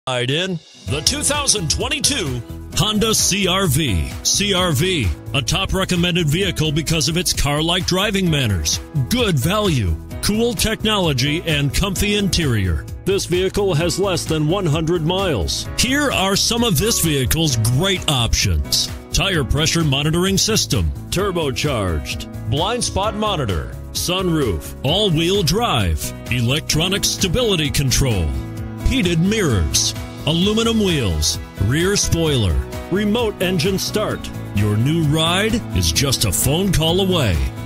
Ride in the 2022 Honda CR-V. CR-V, a top recommended vehicle because of its car-like driving manners, good value, cool technology, and comfy interior. This vehicle has less than 100 miles. Here are some of this vehicle's great options: tire pressure monitoring system, turbocharged, blind spot monitor, sunroof, all-wheel drive, electronic stability control, heated mirrors, aluminum wheels, rear spoiler, remote engine start. Your new ride is just a phone call away.